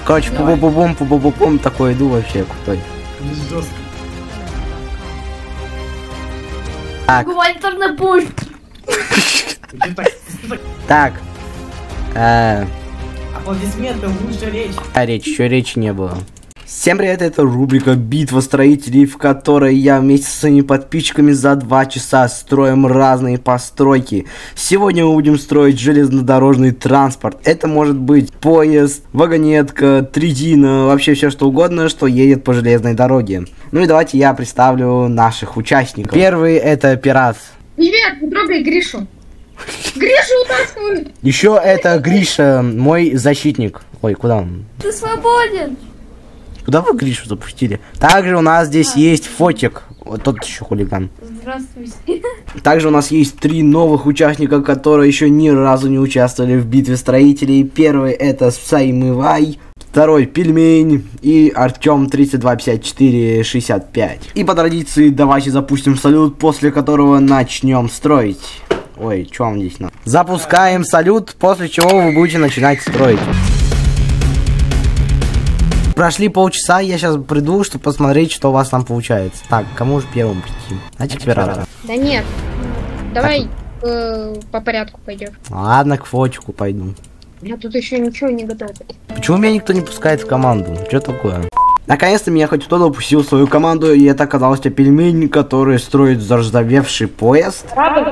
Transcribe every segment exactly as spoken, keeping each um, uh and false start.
Короче, пу-бу-бум, пу-бу-бум, такой иду вообще крутой. Жестко. Так. Так. Э, Аплодисменты, лучше речь. а речь, еще речи не было. Всем привет, это рубрика «Битва строителей», в которой я вместе со своими подписчиками за два часа строим разные постройки. Сегодня мы будем строить железнодорожный транспорт. Это может быть поезд, вагонетка, тридина, вообще все что угодно, что едет по железной дороге. Ну и давайте я представлю наших участников. Первый это пират. Привет, не трогай Гришу. Гришу утаскивают. Еще это Гриша, мой защитник. Ой, куда он? Ты свободен. Куда вы Гришу запустили? Также у нас здесь а. есть Фотик. Вот тот еще хулиган. Здравствуйте. Также у нас есть три новых участника, которые еще ни разу не участвовали в битве строителей. Первый это Саймывай, второй Пельмень и Артем тридцать два пятьдесят четыре шестьдесят пять. И по традиции давайте запустим салют, после которого начнем строить. Ой, что вам здесь надо? Запускаем салют, после чего вы будете начинать строить. Прошли полчаса, я сейчас приду, чтобы посмотреть, что у вас там получается. Так, кому же первым прийти? Знаете, пирата? Да нет, давай э, по порядку пойдешь. Ладно, к Фотику пойду. Я тут еще ничего не готов. Почему меня никто не пускает в команду? Что такое? Наконец-то меня хоть кто-то упустил в свою команду, и это оказался Пельмень, который строит заржавевший поезд.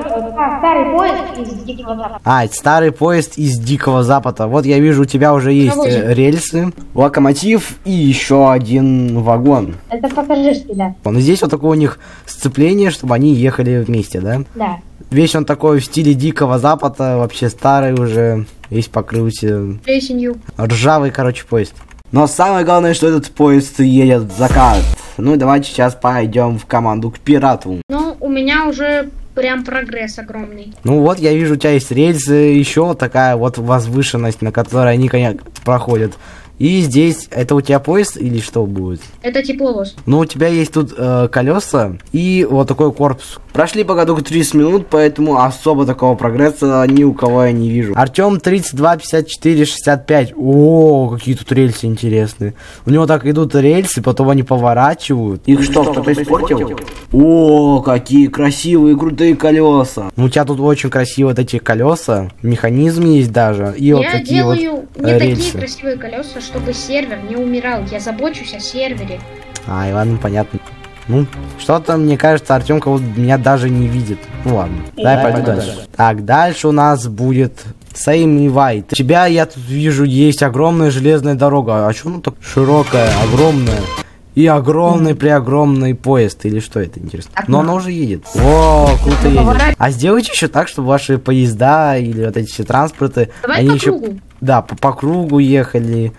Старый поезд из Дикого Запада. А, это старый поезд из Дикого Запада. Вот я вижу, у тебя уже есть э, рельсы, локомотив и еще один вагон. Это пассажирский, да. И здесь вот такое у них сцепление, чтобы они ехали вместе, да? Да. Весь он такой в стиле Дикого Запада, вообще старый уже, весь покрылся. Плесенью. Ржавый, короче, поезд. Но самое главное, что этот поезд едет в закат. Ну и давайте сейчас пойдем в команду к пирату. Ну, у меня уже прям прогресс огромный. Ну вот, я вижу, у тебя есть рельсы, еще такая вот возвышенность, на которой они, конечно, проходят. И здесь, это у тебя поезд или что будет? Это тепловоз. Ну, у тебя есть тут э, колеса и вот такой корпус. Прошли по году тридцать минут, поэтому особо такого прогресса ни у кого я не вижу. Артем тридцать два пятьдесят четыре шестьдесят пять. О, какие тут рельсы интересные. У него так идут рельсы, потом они поворачивают. Их что, кто-то испортил? О, какие красивые, крутые колеса. Ну, у тебя тут очень красивые вот эти колеса. Механизм есть даже. И я вот такие делаю вот не э, такие рельсы. красивые колеса, чтобы сервер не умирал. Я забочусь о сервере. Ай, ладно, понятно. Ну, что-то, мне кажется, Артем кого-то меня даже не видит. Ну ладно, давай пойду дальше. дальше. Так, дальше у нас будет Саймывай. У тебя, я тут вижу, есть огромная железная дорога. А что она так широкая, огромная? И огромный преогромный поезд. Или что это, интересно? Но она уже едет. О, круто едет. А сделайте еще так, чтобы ваши поезда или вот эти все транспорты, давай они по еще... кругу. Да, по, по кругу ехали.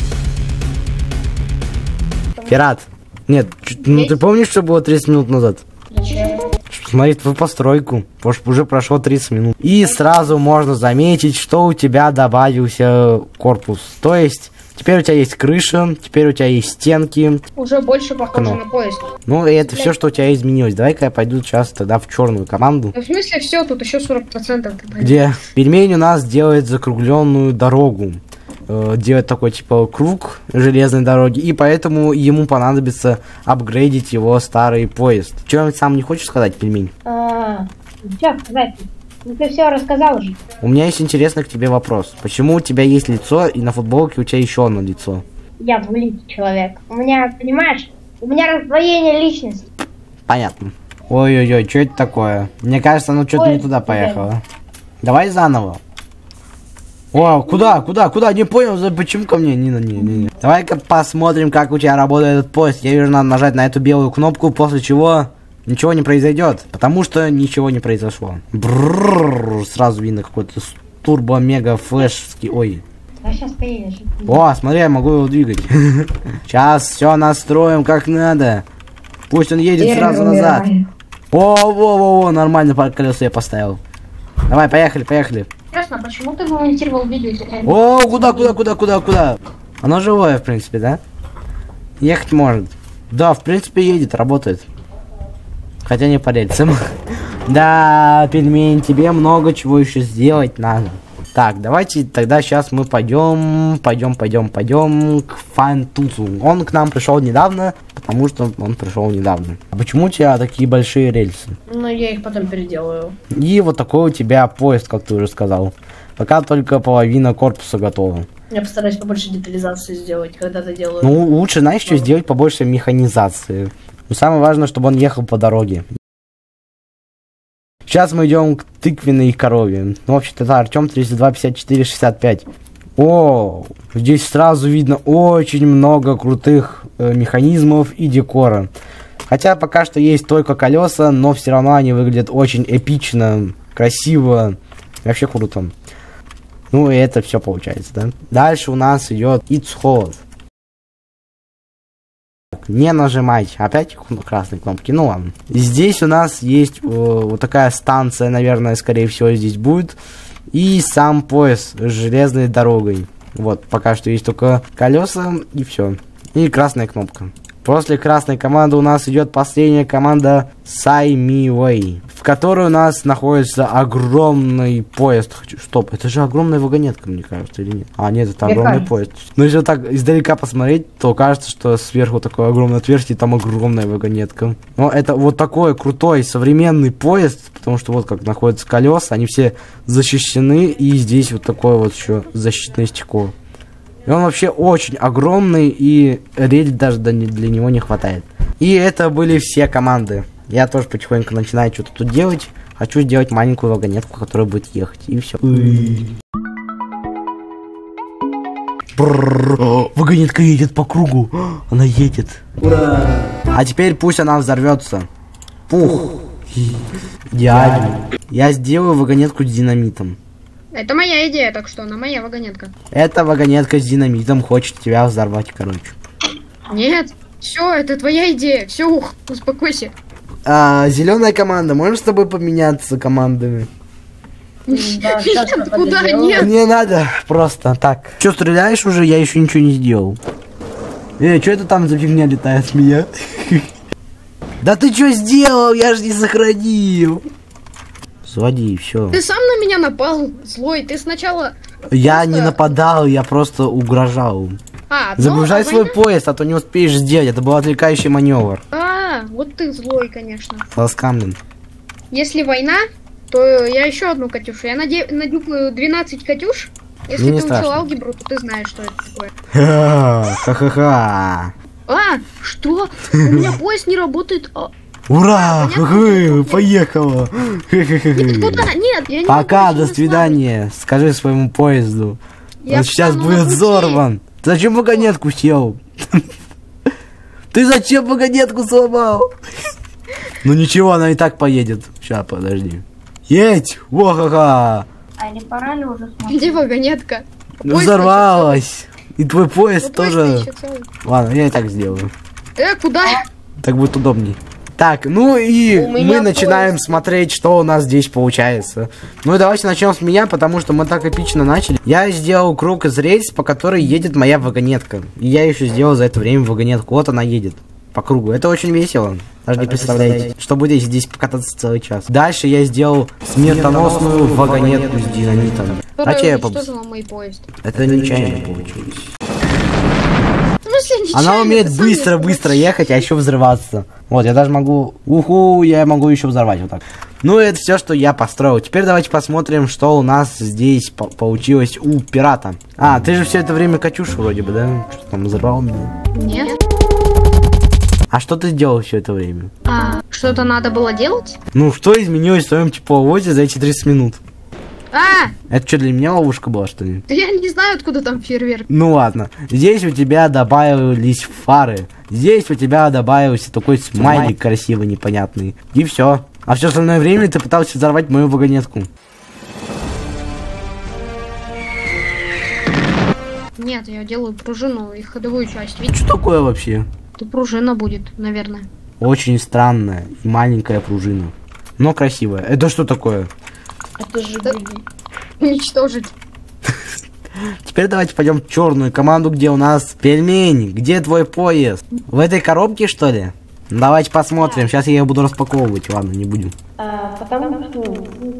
Пират. Нет, ну ты помнишь, что было тридцать минут назад? Смотри, твою постройку. Уже прошло тридцать минут. И сразу можно заметить, что у тебя добавился корпус. То есть, теперь у тебя есть крыша, теперь у тебя есть стенки. Уже больше похоже на поезд. Ну, и это все, что у тебя изменилось. Давай-ка я пойду сейчас тогда в черную команду. В смысле все, тут еще сорок процентов. Где? Пельмень у нас делает закругленную дорогу. Делать такой типа круг железной дороги, и поэтому ему понадобится апгрейдить его старый поезд. Что сам не хочешь сказать, Пельмень? А, что сказать? Ну, ты все рассказал уже. У меня есть интересный к тебе вопрос. Почему у тебя есть лицо, и на футболке у тебя еще одно лицо? Я двуликий человек. У меня, понимаешь, у меня раздвоение личности. Понятно. Ой-ой-ой, что это такое? Мне кажется, оно что-то не туда поехало. Давай заново. О, куда, куда, куда? Не понял, почему ко мне? Не, не, не, не. Давай-ка посмотрим, как у тебя работает этот поезд. Я вижу, надо нажать на эту белую кнопку, после чего ничего не произойдет. Потому что ничего не произошло. Брррррр, сразу видно какой-то турбо-мега-флешский. Ой. А сейчас поедешь. О, смотри, я могу его двигать. Сейчас все настроим как надо. Пусть он едет сразу назад. О-во-во-во, нормально колеса я поставил. Давай, поехали, поехали. Интересно, почему ты монтировал видео? О, куда, куда, куда, куда, куда? Оно живое, в принципе, да? Ехать может. Да, в принципе, едет, работает. Хотя не по рельсам. Да, Пельмень, тебе много чего еще сделать надо. Так, давайте тогда сейчас мы пойдем, пойдем, пойдем, пойдем к Фантузу. Он к нам пришел недавно, потому что он пришел недавно. А почему у тебя такие большие рельсы? Ну, я их потом переделаю. И вот такой у тебя поезд, как ты уже сказал. Пока только половина корпуса готова. Я постараюсь побольше детализации сделать, когда-то делаю. Ну, лучше, знаешь, что сделать побольше механизации. Но самое важное, чтобы он ехал по дороге. Сейчас мы идем к тыквенной корове. Ну, вообще-то, это Артем тридцать два пятьдесят четыре шестьдесят пять. О, здесь сразу видно очень много крутых э, механизмов и декора. Хотя пока что есть только колеса, но все равно они выглядят очень эпично, красиво. Вообще круто. Ну и это все получается, да? Дальше у нас идет It's Hot. Не нажимать. Опять красные кнопки. Ну ладно. Здесь у нас есть э, вот такая станция, наверное, скорее всего, здесь будет. И сам поезд с железной дорогой. Вот, пока что есть только колеса и все. И красная кнопка. После красной команды у нас идет последняя команда Саймивей, в которой у нас находится огромный поезд. Стоп, это же огромная вагонетка, мне кажется, или нет? А, нет, это огромный кажется. поезд. Но если так издалека посмотреть, то кажется, что сверху такое огромное отверстие, там огромная вагонетка. Но это вот такой крутой современный поезд, потому что вот как находятся колеса, они все защищены, и здесь вот такое вот еще защитное стекло. И он вообще очень огромный, и рельс даже для него не хватает. И это были все команды. Я тоже потихоньку начинаю что-то тут делать. Хочу сделать маленькую вагонетку, которая будет ехать. И все. Вагонетка едет по кругу. Она едет. Ура! А теперь пусть она взорвется. Пух. Идеально. Я сделаю вагонетку с динамитом. Это моя идея, так что она моя вагонетка. Эта вагонетка с динамитом хочет тебя взорвать, короче. Нет, все, это твоя идея. Все, ух, успокойся. А, зеленая команда, можешь с тобой поменяться командами? Да, сейчас Нет, я куда? поделаю. Нет. Не надо, просто так. Че, стреляешь уже? Я еще ничего не сделал. Эй, что это там за фигня летает с меня? Да ты что сделал? Я же не сохранил. Заводи, все. Ты сам на меня напал, злой. Ты сначала... Я просто- не нападал, я просто угрожал. А, ну, Загружай а свой война- поезд, а то не успеешь сделать. Это был отвлекающий маневр. А, вот ты злой, конечно. Ласкамлен. Если война, то я еще одну Катюшу. Я наде... надюкаю двенадцать Катюш. Если Мне не ты учил страшно. алгебру, то ты знаешь, что это такое. Ха-ха-ха. А, что? У меня поезд не работает. А, Ура! понятно, Хы-хы, что поехала! Нет, куда? Нет, я не Пока, могу, до еще свидания. Скажи своему поезду. Я Он сейчас встану будет на пути. взорван. Ты зачем вагонетку сел? Ты зачем вагонетку сломал? Ну ничего, она и так поедет. Сейчас, подожди. Едь! Во-ха-ха! А не пора ли уже смотреть? Где вагонетка? Ну, Поезд взорвалась. И твой поезд еще целый. Ну, тоже... поезд еще целый. Ладно, я и так сделаю. Э, куда? Так будет удобней. Так, ну и У меня мы начинаем поезд. смотреть, что у нас здесь получается. Ну и давайте начнем с меня, потому что мы так эпично начали. Я сделал круг из рельс, по которой едет моя вагонетка. И я еще сделал за это время вагонетку. Вот она едет по кругу. Это очень весело. Даже не представляете, что будет здесь покататься целый час. Дальше я сделал смертоносную вагонетку с динамитом. Которая Хотя я поп- уничтожила мой поезд. Это нечаянно получилось. В смысле, нечаянно? Она умеет Ты сам быстро-быстро не ехать, а еще взрываться. Вот, я даже могу... Уху, я могу еще взорвать вот так. Ну, это все, что я построил. Теперь давайте посмотрим, что у нас здесь по- получилось у пирата. А, ты же все это время Катюшу вроде бы, да? Что там, взорвал меня? Нет. А что ты делал все это время? А, что-то надо было делать? Ну, что изменилось в твоем тепловозе за эти тридцать минут? А, Это что, для меня ловушка была, что ли? да я не знаю, откуда там фейерверк. Ну ладно, здесь у тебя добавились фары. Здесь у тебя добавился такой смайлик красивый, непонятный. И все. А все остальное время ты пытался взорвать мою вагонетку. Нет, я делаю пружину и ходовую часть. Видишь, Что такое вообще? это пружина будет, наверное. Очень странная и маленькая пружина. Но красивая. Это что такое? Это же Да. гриби. Уничтожить. Теперь давайте пойдем в черную команду, где у нас пельмень. Где твой поезд? В этой коробке, что ли? Давайте посмотрим. Сейчас я ее буду распаковывать. Ладно, не будем. А, потому что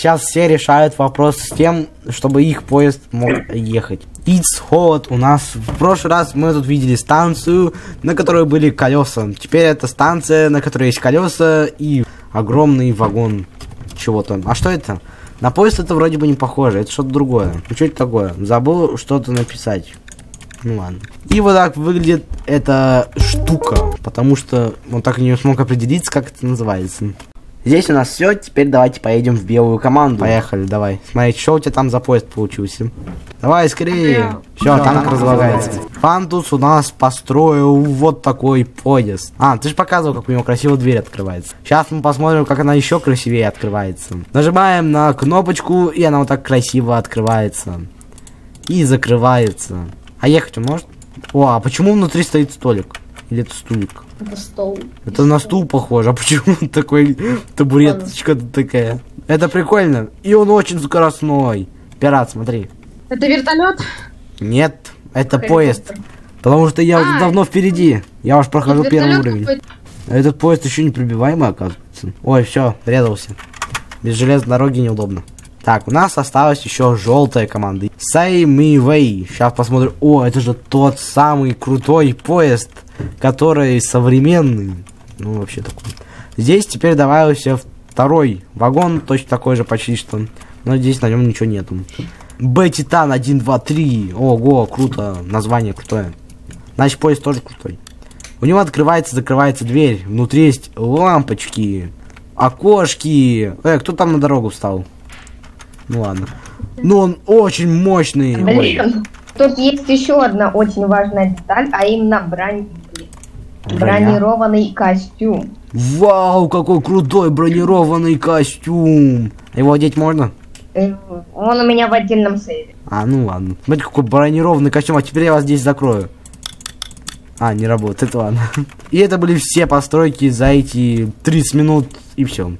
сейчас все решают вопрос с тем, чтобы их поезд мог ехать. Исход у нас. В прошлый раз мы тут видели станцию, на которой были колеса. Теперь это станция, на которой есть колеса и огромный вагон чего-то. А что это? На поезд это вроде бы не похоже, это что-то другое. Ну что это такое? Забыл что-то написать. Ну ладно. И вот так выглядит эта штука, потому что он так и не смог определиться, как это называется. Здесь у нас все, теперь давайте поедем в белую команду. Поехали, давай. Смотри, что у тебя там за поезд получился? Давай, скорее. Все, танк разлагается. Фантус у нас построил вот такой поезд. А, ты же показывал, как у него красиво дверь открывается. Сейчас мы посмотрим, как она еще красивее открывается. Нажимаем на кнопочку, и она вот так красиво открывается. И закрывается. А ехать он может? О, а почему внутри стоит столик? Или это стулик? Это стол. Это на стул похоже, а почему такой табуреточка такая? Это прикольно. И он очень скоростной. Пират, смотри. Это вертолет? Нет, это Харри поезд. Поттер. Потому что я А, уже давно впереди. Я уж прохожу Тут первый вертолет уровень. какой-то. А этот поезд еще не пробиваемый, оказывается. Ой, все, резался. Без железной дороги неудобно. Так, у нас осталась еще желтая команда. Say me way. Сейчас посмотрим. О, это же тот самый крутой поезд, который современный. Ну, вообще такой. Здесь теперь добавился второй вагон, точно такой же почти что. Но здесь на нем ничего нету. Б-Титан один, два, три. Ого, круто. Название крутое. Значит, поезд тоже крутой. У него открывается, закрывается дверь. Внутри есть лампочки, окошки. Э, кто там на дорогу встал? Ну ладно. Ну он очень мощный. Ой. Блин, тут есть еще одна очень важная деталь, а именно бронь... бронированный костюм. Вау, какой крутой бронированный костюм. Его одеть можно? Э, Он у меня в отдельном сейве. А, ну ладно. Смотрите, какой бронированный костюм. А теперь я вас здесь закрою. А, не работает, ладно. И это были все постройки за эти тридцать минут. И все.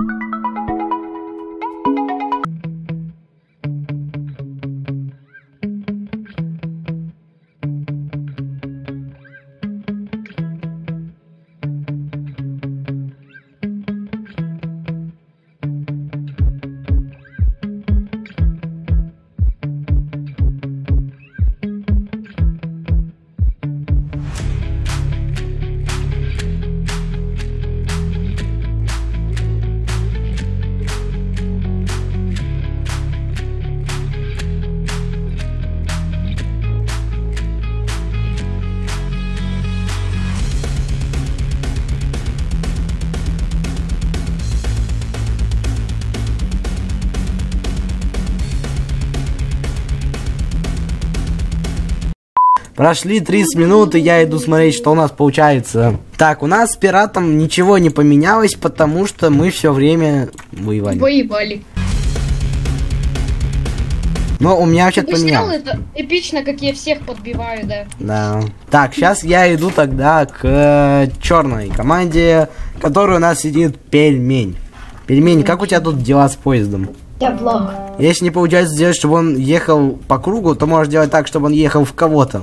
Прошли тридцать минут, и я иду смотреть, что у нас получается. Так, у нас с пиратом ничего не поменялось, потому что мы все время воевали. Воевали. Но у меня вообще Ты бы снял поменялось. это эпично, как я всех подбиваю, да. Да. Так, сейчас я иду тогда к э, черной команде, в которой у нас сидит Пельмень. Пельмень, как у тебя тут дела с поездом? Я плохо. Если не получается сделать, чтобы он ехал по кругу, то можешь делать так, чтобы он ехал в кого-то.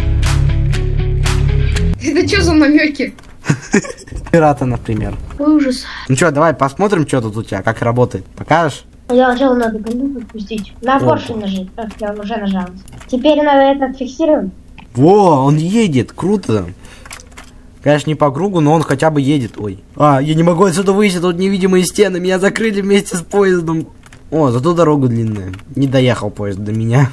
Это что за намеки? Пирата, например. Ой, ужас. Ну что, давай посмотрим, что тут у тебя, как работает. Покажешь? Я сначала надо кондук отпустить. На О. поршень нажать. Эх, я уже нажал. Теперь надо это фиксировать. Во, он едет, круто. Конечно, не по кругу, но он хотя бы едет. Ой. А, я не могу отсюда выйти, тут невидимые стены, меня закрыли вместе с поездом. О, зато дорога длинная. Не доехал поезд до меня.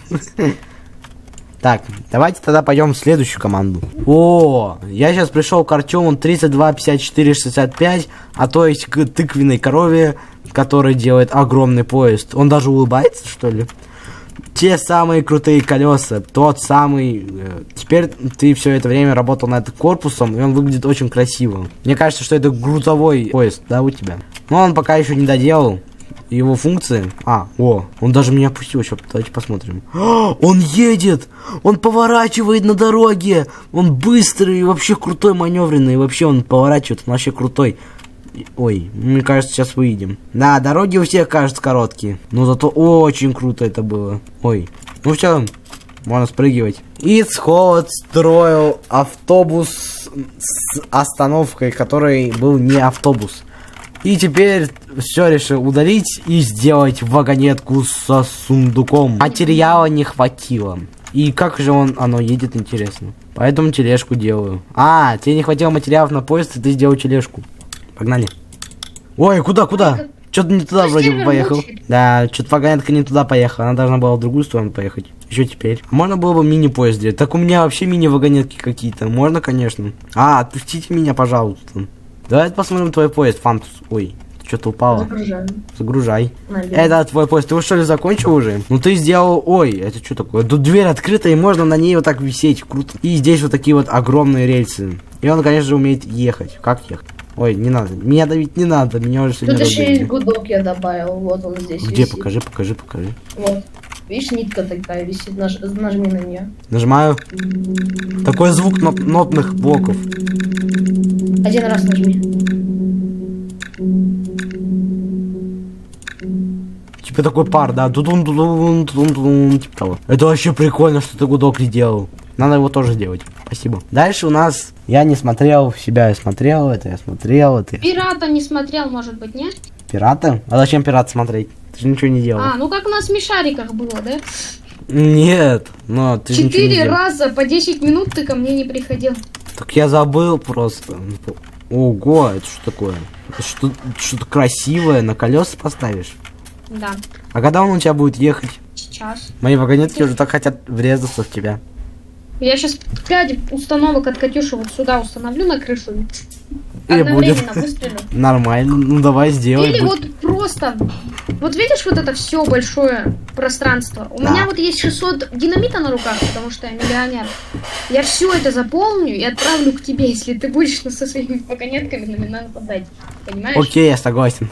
Так, давайте тогда пойдем в следующую команду. О, я сейчас пришел к Артему тридцать два пятьдесят четыре шестьдесят пять, а то есть к тыквенной корове, который делает огромный поезд. Он даже улыбается, что ли? Те самые крутые колеса, тот самый... Э, теперь ты все это время работал над корпусом, и он выглядит очень красиво. Мне кажется, что это грузовой поезд, да, у тебя? Но он пока еще не доделал его функции. А, о, он даже меня опустил еще. Давайте посмотрим. О, он едет! Он поворачивает на дороге! Он быстрый и вообще крутой, маневренный. И вообще он поворачивает, он вообще крутой. Ой, мне кажется, сейчас выйдем. Да, дороги у всех, кажется, короткие. Но зато очень круто это было. Ой, ну все, можно спрыгивать. Исход строил автобус с остановкой, который был не автобус. И теперь все решил удалить и сделать вагонетку со сундуком. Материала не хватило. И как же он, оно едет, интересно. Поэтому тележку делаю. А, тебе не хватило материалов на поезд, и ты сделал тележку. Погнали. Ой, куда, куда? Что-то не туда вроде бы поехал. Да, что-то вагонетка не туда поехала. Она должна была в другую сторону поехать. Еще теперь. Можно было бы мини-поезд сделать. Так у меня вообще мини-вагонетки какие-то. Можно, конечно. А, отпустите меня, пожалуйста. Давайте посмотрим твой поезд, Фантус. Ой, что-то упало. Загружаем. Загружай. Наверное. Это твой поезд. Ты его что ли закончил уже? Ну ты сделал... Ой, это что такое? Тут дверь открыта, и можно на ней вот так висеть. Круто. И здесь вот такие вот огромные рельсы. И он, конечно же, умеет ехать. Как ехать? Ой, не надо. Меня давить не надо. Меня уже сегодня Тут еще добили. есть гудок я добавил. Вот он здесь Где? висит. Покажи, покажи, покажи. Вот. Видишь, нитка такая висит. Наж... Нажми на нее. Нажимаю. Такой звук нот нотных блоков. Один раз нажми. Типа такой пар, да. Тудун, тудун, тудун, тудун, типа того. Это вообще прикольно, что ты гудок сделал. Надо его тоже делать. Спасибо. Дальше у нас... Я не смотрел себя, я смотрел, это я смотрел, это я... Пирата не смотрел, может быть, нет? Пирата? А зачем пирата смотреть? Ты же ничего не делал. А, ну как у нас в смешариках было, да? Нет, но ты же ничего не Четыре делал. раза по десять минут ты ко мне не приходил. Так я забыл просто. Ого, это что такое? Это что, что-то красивое, на колеса поставишь? Да, А когда он у тебя будет ехать? сейчас. Мои вагонетки уже так хотят врезаться в тебя. Я сейчас пять установок от Катюши вот сюда установлю на крышу. И Одновременно будет. выстрелю. Нормально, ну давай сделай. Или будь- вот просто... Вот видишь вот это все большое пространство? У Да. меня вот есть шестьсот динамита на руках, потому что я миллионер. Я все это заполню и отправлю к тебе, если ты будешь со своими вагонетками на меня нападать. Понимаешь? Окей, я согласен.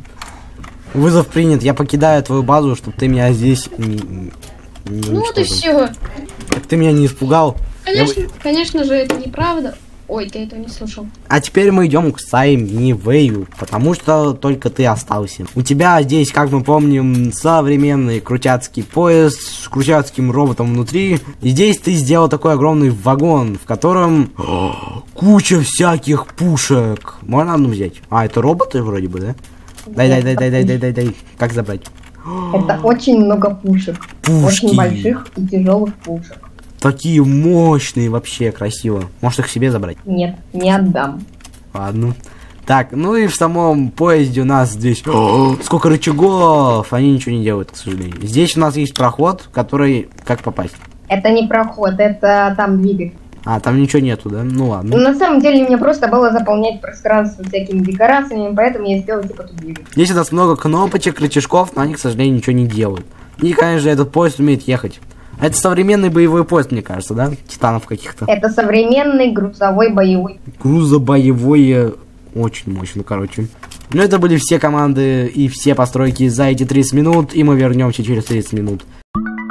Вызов принят. Я покидаю твою базу, чтобы ты меня здесь не, не Ну вот и уничтожил. все. Так ты меня не испугал. Я Конечно, конечно же, это неправда. Ой, ты этого не слышал. А теперь мы идем к Сайми Вэю, потому что только ты остался. У тебя здесь, как мы помним, современный крутяцкий поезд с крутяцким роботом внутри. И здесь ты сделал такой огромный вагон, в котором о, куча всяких пушек. Можно одну взять? А, это роботы вроде бы, да? Дай, дай, дай, дай, дай, дай, дай, дай. Как забрать? Это очень много пушек. Пушки. Очень больших и тяжелых пушек. Такие мощные вообще, красиво. Может их себе забрать? Нет, не отдам. Ладно. Так, ну и в самом поезде у нас здесь... О, сколько рычагов! Они ничего не делают, к сожалению. Здесь у нас есть проход, который... Как попасть? Это не проход, это там двигатель. А, там ничего нету, да? Ну ладно. На самом деле мне просто было заполнять пространство всякими декорациями, поэтому я сделал типа тут двигатель. Здесь у нас много кнопочек, рычажков, но они, к сожалению, ничего не делают. И, конечно же, этот поезд умеет ехать. Это современный боевой поезд, мне кажется, да? Титанов каких-то. Это современный грузовой боевой. Грузобоевое... Очень мощно, короче. Ну, это были все команды и все постройки за эти тридцать минут, и мы вернемся через тридцать минут.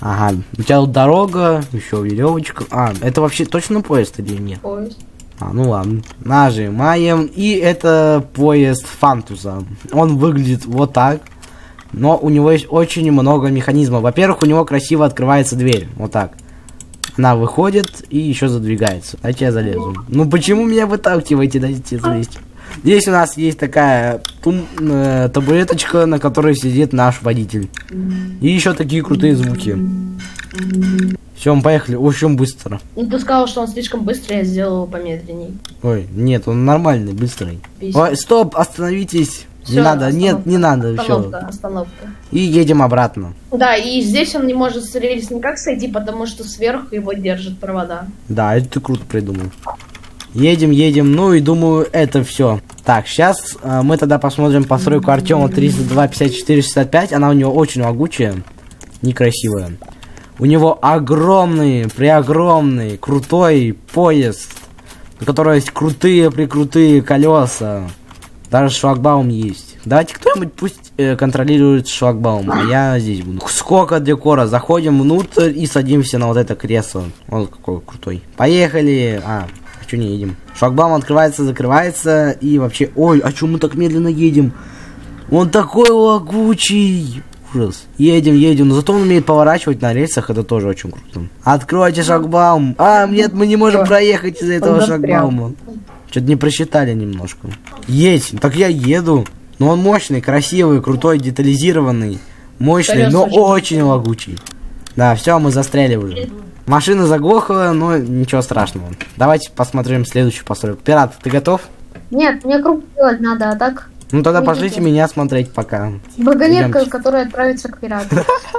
Ага, у тебя тут дорога, еще веревочка. А, это вообще точно поезд или нет? Поезд. А, ну ладно. Нажимаем. И это поезд Фантуса. Он выглядит вот так. Но у него есть очень много механизмов. Во-первых, у него красиво открывается дверь. Вот так. Она выходит и еще задвигается. Дайте я залезу. Ну почему меня выталкиваете? Дайте залезть. Здесь у нас есть такая тум, э, табуреточка, на которой сидит наш водитель. И еще такие крутые звуки. Все, мы поехали очень быстро. Ну, ты сказал, что он слишком быстрый, я сделал его помедленней. Ой, нет, он нормальный, быстрый. Письма. Ой, стоп, остановитесь. Не Всё, надо, нет, остановка. не надо, Остановка, все. остановка. И едем обратно. Да, и здесь он не может с рельс никак сойти, потому что сверху его держат провода. Да, это ты круто придумал. Едем, едем, ну и думаю, это все. Так, сейчас э, мы тогда посмотрим постройку Артема тридцать два пятьдесят четыре шестьдесят пять. Она у него очень могучая, некрасивая. У него огромный, преогромный, крутой поезд, у которого есть крутые, прикрутые колеса. Даже шлагбаум есть. Давайте кто-нибудь пусть э, контролирует шлагбаум, а я здесь буду. Сколько декора. Заходим внутрь и садимся на вот это кресло. Вот какой крутой. Поехали. А, а что не едем? Шлагбаум открывается, закрывается. И вообще... Ой, а что мы так медленно едем? Он такой лагучий. Ужас. Едем, едем. Но зато он умеет поворачивать на рельсах. Это тоже очень круто. Откройте шлагбаум. А, нет, мы не можем проехать из-за этого шлагбаума. Что-то не просчитали немножко. Есть. Так я еду. Но он мощный, красивый, крутой, детализированный. Мощный, но очень лагучий. Да, все, мы застряли уже. Машина заглохла, но ничего страшного. Давайте посмотрим следующую постройку. Пират, ты готов? Нет, мне круг делать надо, а так... Ну тогда Идите. пошлите меня смотреть пока. Вагонетка, Идёмте. которая отправится к пирату.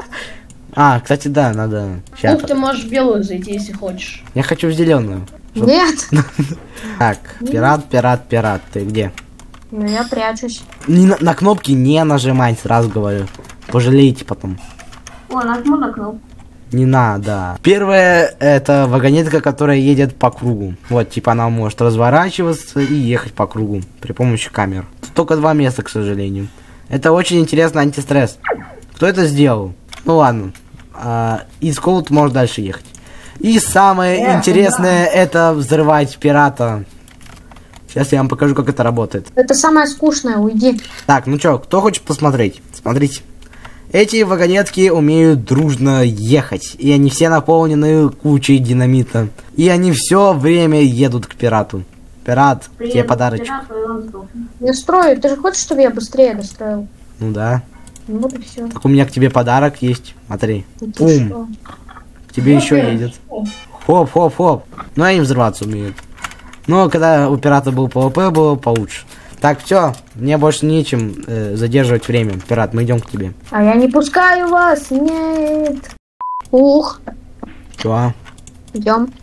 А, кстати, да, надо. Щас. Ух, ты можешь в белую зайти, если хочешь. Я хочу в зеленую. Нет! Так, пират, пират, пират, ты где? Ну я прячусь. Не на, на кнопки не нажимать, сразу говорю. Пожалеете потом. О, нажму на кнопку. Не надо. Первое, это вагонетка, которая едет по кругу. Вот, типа она может разворачиваться и ехать по кругу при помощи камер. Только два места, к сожалению. Это очень интересный антистресс. Кто это сделал? Ну ладно. А, из Cold может дальше ехать. И самое Эх, интересное, это взрывать пирата. Сейчас я вам покажу, как это работает. Это самое скучное, уйди. Так, ну чё, кто хочет посмотреть? Смотрите. Эти вагонетки умеют дружно ехать. И они все наполнены кучей динамита. И они все время едут к пирату. Пират, тебе Приеду к подарочек. пирату, и он сдохнет. Не строю. Ты же хочешь, чтобы я быстрее достроил? Ну да. Ну вот и все. Так у меня к тебе подарок есть. Смотри. Пум. К тебе еще едет. Хоп, хоп, хоп. Ну они взрываться умеют. Но когда у пирата был ПВП, было получше. Так, все, мне больше нечем э, задерживать время. Пират, мы идем к тебе. А я не пускаю вас, нет. Ух, Чё? идем.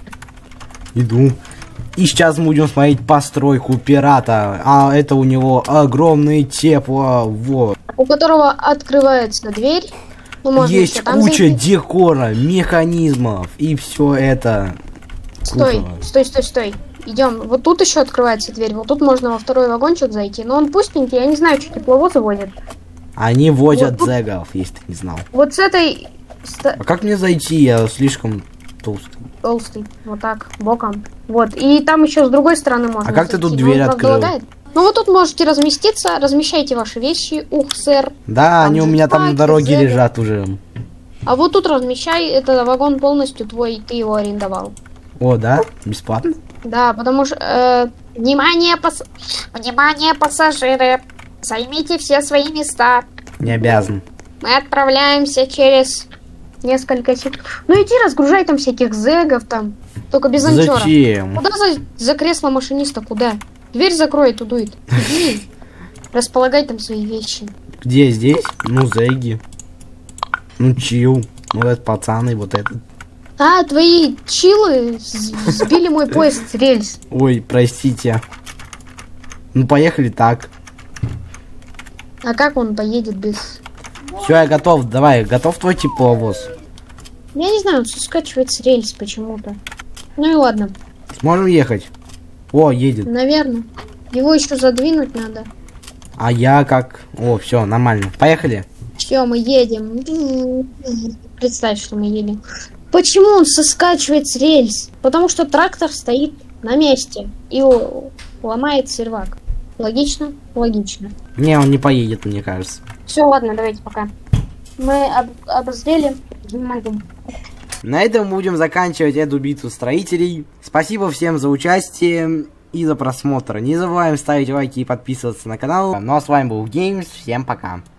Иду. И сейчас мы будем смотреть постройку пирата. А это у него огромный тепловоз. У которого открывается дверь. Ну, можно Есть еще там куча зайти. декора, механизмов и все это. Стой, Круто. стой, стой, стой. Идем. Вот тут еще открывается дверь. Вот тут можно во второй вагончик зайти. Но он пустенький, я не знаю, что тепловозы возят. Они возят Вот тут- зэгов, если ты не знал. Вот с этой ста- А как мне зайти? Я слишком толстый. толстый. Вот так, боком. Вот. И там еще с другой стороны можно. А как ты зайти. тут Но дверь он, правда, открыл? лагает. Ну вот тут можете разместиться, размещайте ваши вещи. Ух, сэр. Да, Там они у же меня там на паки, дороге зэги. лежат уже. А вот тут размещай, это вагон полностью твой, ты его арендовал. О, да? Бесплатно? Да, потому что... э, внимание, пас... внимание, пассажиры! Займите все свои места. Не обязан. Мы отправляемся через несколько секунд. Ну иди разгружай там всяких зэгов там. Только без анчора. Зачем? Куда за, за кресло машиниста, куда? Дверь закрой, тудует. Иди. Располагай там свои вещи. Где здесь? Ну, зэги. Ну, чил. Вот этот пацан и вот этот. А, твои чилы с- сбили мой поезд с рельс. Ой, простите. Ну, поехали так. А как он поедет без... Все, я готов. Давай, готов твой тепловоз? Я не знаю, он соскачивает с рельс почему-то. Ну и ладно, Сможем ехать? О, едет. наверное. Его еще задвинуть надо. А я как? О, все, нормально. Поехали. Все, мы едем. Представь, что мы едем. Почему он соскачивает с рельс? Потому что трактор стоит на месте и ломает сервак. Логично? Логично. Не, он не поедет, мне кажется. Все, ладно, давайте пока. Мы об обозрели. На этом будем заканчивать эту битву строителей. Спасибо всем за участие и за просмотр. Не забываем ставить лайки и подписываться на канал. Ну а с вами был Геймс. Всем пока.